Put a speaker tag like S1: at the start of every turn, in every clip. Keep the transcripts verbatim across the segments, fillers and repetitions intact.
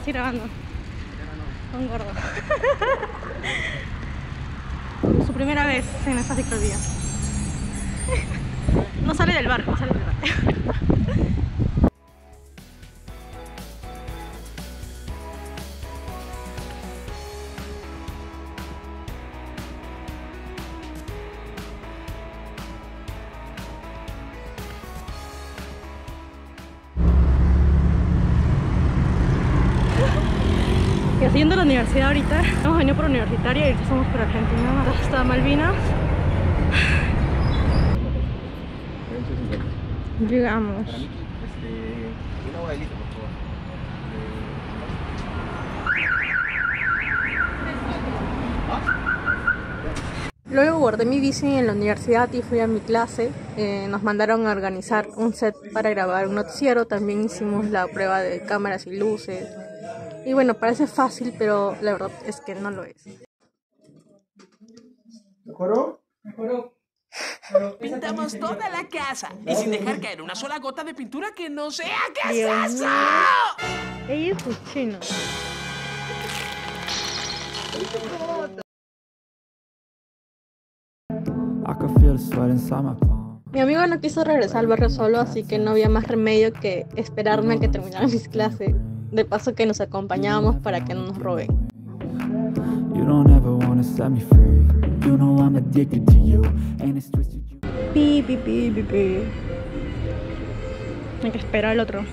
S1: así grabando. Un gordo. Su primera vez en esta ciclovía. No sale del barco, no sale del barco. Y así yendo a la universidad ahorita, hemos venido por Universitaria y ahorita estamos por Argentina hasta Malvinas. Llegamos. Luego guardé mi bici en la universidad y fui a mi clase. Eh, nos mandaron a organizar un set para grabar un noticiero. También hicimos la prueba de cámaras y luces. Y bueno, parece fácil, pero la verdad es que no lo es.
S2: ¿Mejoró? Mejoró.
S3: Pintamos toda la casa y sin dejar caer una sola gota de pintura que no sea. ¿Qué
S1: Dios
S3: es eso?
S1: Ella es cochino. Mi amigo no quiso regresar al barrio solo, así que no había más remedio que esperarme a que terminara mis clases. De paso que nos acompañábamos para que no nos roben. Pi, pi, pi, pi, pi. Hay que esperar al otro.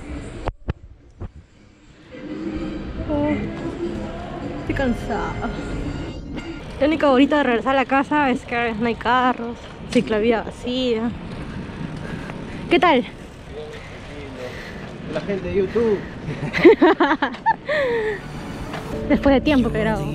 S1: Oh, estoy cansada. La única bonita de regresar a la casa es que no hay carros, ciclovía vacía. ¿Qué tal?
S2: La gente de YouTube.
S1: Después de tiempo que grabo.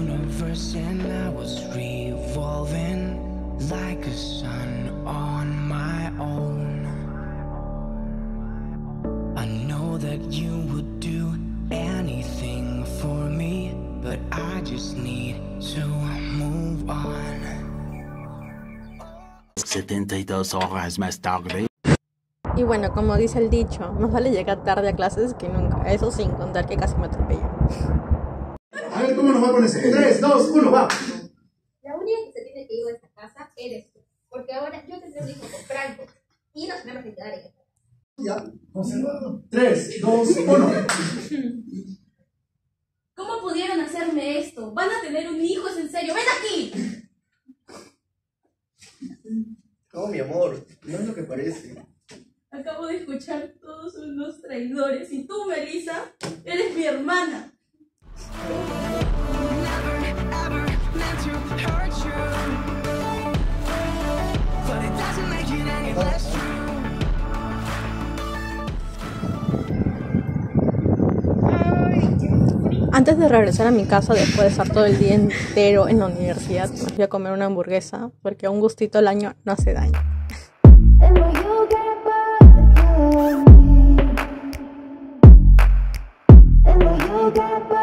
S4: setenta y dos horas más tarde.
S1: Y bueno, como dice el dicho, más vale llegar tarde a clases que nunca. Eso sin contar que casi me atropello.
S2: A ver, ¿cómo nos va con ese? tres, dos, uno, va.
S5: La única que se tiene que ir a esta casa eres tú. Porque ahora yo tendré un hijo con Franco. Y nos tenemos que quedar en esta casa.
S2: Ya, tres, dos, uno.
S5: ¿Cómo pudieron hacerme esto? ¿Van a tener un hijo? ¿Es en serio? ¡Ven aquí!
S2: No, mi amor, no es lo que parece.
S5: Acabo de escuchar todos unos traidores. Y tú, Melissa, eres mi hermana.
S1: Antes de regresar a mi casa, después de estar todo el día entero en la universidad, me fui a comer una hamburguesa, porque un gustito al año no hace daño.
S6: Got